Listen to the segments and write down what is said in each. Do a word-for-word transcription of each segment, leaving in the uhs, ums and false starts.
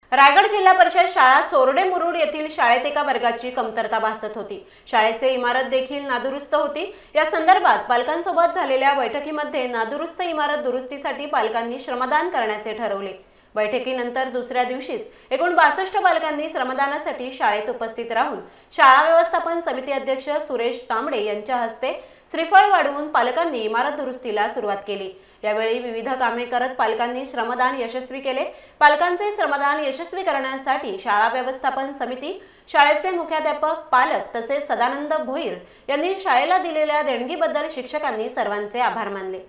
रायगड जिल्हा परिषद शाळा चोरडे मुरुड येथील शाळेत एका वर्गाची कमतरता भासत होती। शाळेची इमारत देखील नादुरुस्त होती। या संदर्भात पालकांसोबत झालेल्या बैठकीमध्ये नादुरुस्त इमारत दुरुस्तीसाठी पालकांनी श्रमदान करण्याचे ठरवले। बैठकीनंतर दुसऱ्या दिवशीच एकूण बासष्ट पालकांनी श्रमदानासाठी शाळेत उपस्थित राहून शाळा व्यवस्थापन समिती अध्यक्ष सुरेश तांबडे यांच्या हस्ते श्रीफळ वाढवून पालकांनी इमारत दुरुस्तीला सुरुवात केली। यावेळी विविध कामे करत पालकांनी श्रमदान यशस्वी केले। पालकांचे श्रमदान यशस्वी करण्यासाठी शाळा व्यवस्थापन समिती, शाळेचे मुख्याध्यापक, पालक तसेच सदानंद भोईर यांनी शाळेला दिलेल्या देणगीबद्दल शिक्षकांनी सर्वांचे आभार मानले।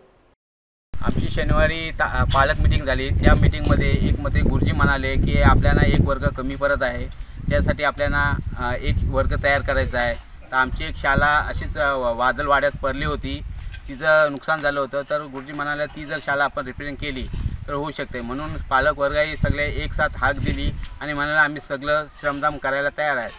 आमची शनिवारी पालक मीटिंग झाली। त्या मीटिंगमध्ये एकमते गुरुजी म्हणाले की आपल्याला एक वर्ग कमी पडत आहे, त्यासाठी आपल्याला एक वर्ग तयार करायचा आहे। तर आमची एक शाळा अशीच वादळवाड्यात पडली होती, तिचं नुकसान झालं होतं। तर गुरुजी म्हणाले ती जर शाळा आपण रिपेअरिंग केली तर होऊ शकते। म्हणून पालक वर्गही सगळे एक साथ हाक दिली आणि म्हणाले आम्ही सगळं श्रमदान करायला तयार आहे।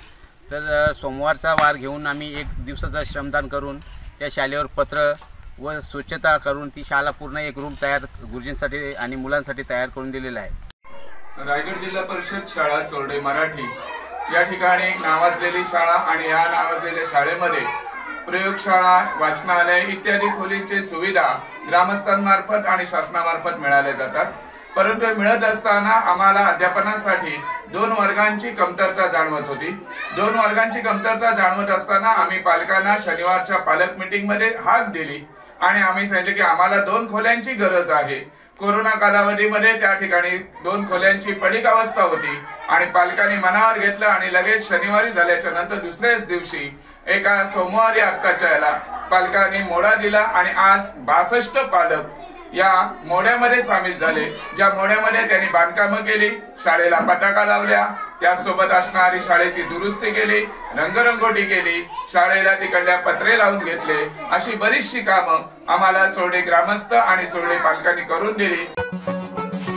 तर सोमवारचा वार घेऊन आम्ही एक दिवसाचं श्रमदान करून त्या शाळेवर पत्र व स्वच्छता करून ती शाळा पूर्ण एक रूम तयार गुरुजींसाठी आणि मुलांसाठी तयार करून दिलेला आहे। रायगड जिल्हा परिषद शाळा चोरडे मराठी या ठिकाणी एक नावाजलेली शाळा आणि या नावाजलेल्या शाळेमध्ये प्रयोगशाळा, वाचनालय इत्यादी खोलींची सुविधा ग्रामस्थांमार्फत आणि शासनामार्फत मिळाल्या जातात। परंतु मिळत असताना आम्हाला अध्यापनासाठी दोन वर्गांची कमतरता जाणवत होती। दोन वर्गांची कमतरता जाणवत असताना आम्ही पालकांना शनिवारच्या पालक मीटिंगमध्ये हाक दिली आणि आम्ही सांगितले की आम्हाला दोन खोल्यांची गरज आहे। कोरोना कालावधीमध्ये त्या ठिकाणी दोन खोल्यांची पडीक अवस्था होती आणि पालकांनी मनावर घेतलं आणि लगेच शनिवारी झाल्याच्या नंतर दुसऱ्याच दिवशी एका सोमवारी आत्ताच्या याला पालकांनी मोडा दिला आणि आज बासष्ट पालक या मोड्यामध्ये सामील झाले। ज्या मोड्यामध्ये त्यांनी बांधकामं केली, शाळेला पताका लावल्या, त्यासोबत असणारी शाळेची दुरुस्ती केली, रंगरंगोटी केली, शाळेला तिकडल्या पत्रे लावून घेतले, अशी बरीचशी कामं आम्हाला चोरडे ग्रामस्थ आणि चोरडे पालकांनी करून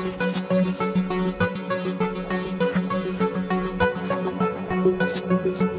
दिली।